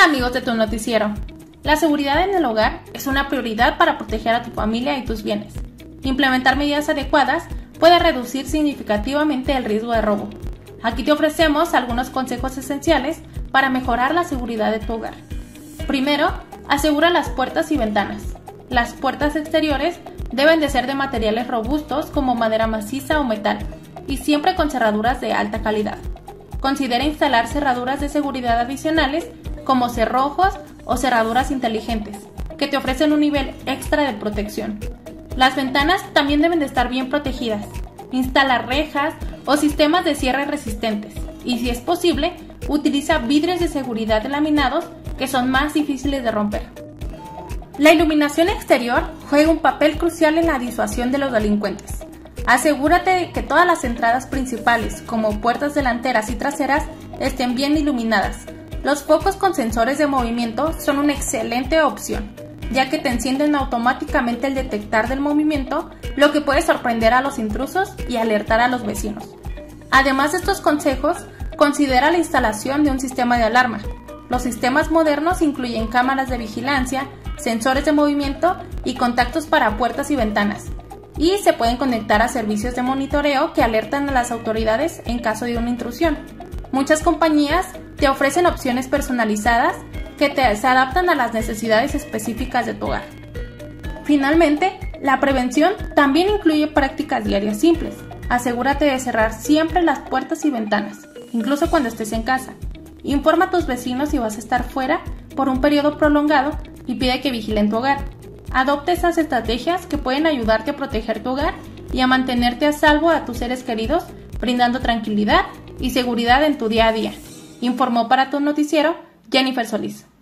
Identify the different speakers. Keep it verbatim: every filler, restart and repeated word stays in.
Speaker 1: amigos de tu noticiero. La seguridad en el hogar es una prioridad para proteger a tu familia y tus bienes. Implementar medidas adecuadas puede reducir significativamente el riesgo de robo. Aquí te ofrecemos algunos consejos esenciales para mejorar la seguridad de tu hogar. Primero, asegura las puertas y ventanas. Las puertas exteriores deben de ser de materiales robustos como madera maciza o metal y siempre con cerraduras de alta calidad. Considera instalar cerraduras de seguridad adicionales como cerrojos o cerraduras inteligentes, que te ofrecen un nivel extra de protección. Las ventanas también deben de estar bien protegidas. Instala rejas o sistemas de cierre resistentes y, si es posible, utiliza vidrios de seguridad laminados que son más difíciles de romper. La iluminación exterior juega un papel crucial en la disuasión de los delincuentes. Asegúrate de que todas las entradas principales, como puertas delanteras y traseras, estén bien iluminadas. Los focos con sensores de movimiento son una excelente opción, ya que te encienden automáticamente al detectar del movimiento, lo que puede sorprender a los intrusos y alertar a los vecinos. Además de estos consejos, considera la instalación de un sistema de alarma. Los sistemas modernos incluyen cámaras de vigilancia, sensores de movimiento y contactos para puertas y ventanas, y se pueden conectar a servicios de monitoreo que alertan a las autoridades en caso de una intrusión. Muchas compañías te ofrecen opciones personalizadas que te, se adaptan a las necesidades específicas de tu hogar. Finalmente, la prevención también incluye prácticas diarias simples. Asegúrate de cerrar siempre las puertas y ventanas, incluso cuando estés en casa. Informa a tus vecinos si vas a estar fuera por un periodo prolongado y pide que vigilen tu hogar. Adopta esas estrategias que pueden ayudarte a proteger tu hogar y a mantenerte a salvo a tus seres queridos, brindando tranquilidad y seguridad en tu día a día. Informó para tu noticiero Jennifer Solís.